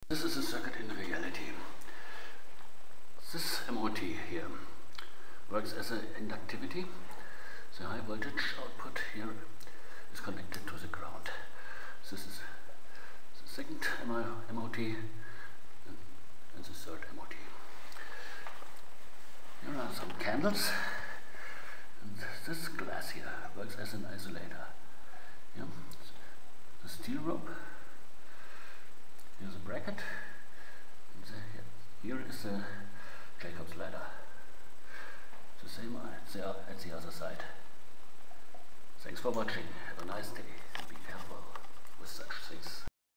This is a circuit in reality. This MOT here works as an inductivity. The high voltage output here is connected to the ground. This is the second MOT and the third MOT. Here are some candles, and this glass here works as an isolator. Yeah. The steel rope, here's a bracket, and here is the Jacob's ladder. The same at the other side. Thanks for watching. Have a nice day. Be careful with such things.